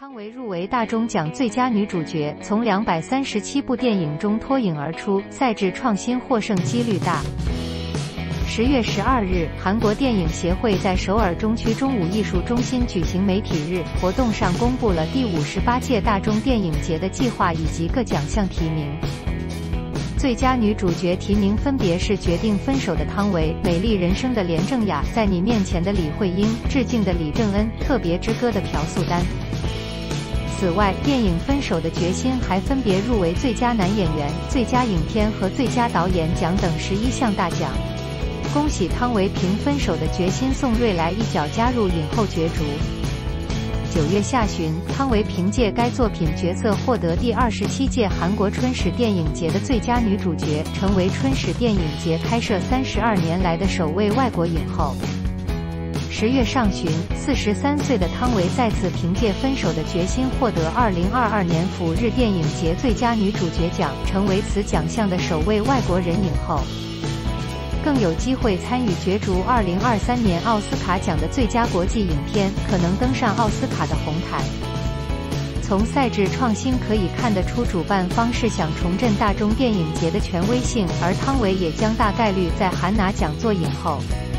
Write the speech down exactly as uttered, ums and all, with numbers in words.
汤唯入围大钟奖最佳女主角，从两百三十七部电影中脱颖而出，赛制创新获胜几率大。十月十二日，韩国电影协会在首尔中区中武艺术中心举行媒体日活动上，公布了第五十八届大钟电影节的计划以及各奖项提名。最佳女主角提名分别是《决定分手的汤唯》、《美丽人生》的连正雅、在你面前的李慧英、致敬的李正恩、特别之歌的朴素丹。此外，电影《分手的决心》还分别入围最佳男演员、最佳影片和最佳导演奖等十一项大奖。恭喜汤唯凭《分手的决心》送瑞来一脚加入影后角逐。九月下旬，汤唯凭借该作品角色获得第二十七届韩国春实电影节的最佳女主角，成为春实电影节开设三十二年来的首位外国影后。十月上旬，四十三岁的汤唯再次凭借《分手的决心》获得二零二二年釜日电影节最佳女主角奖，成为此奖项的首位外国人影后。更有机会参与角逐二零二三年奥斯卡奖的最佳国际影片，可能登上奥斯卡的红毯。从赛制创新可以看得出，主办方是想重振大钟电影节的权威性，而汤唯也将大概率在韩拿奖做影后。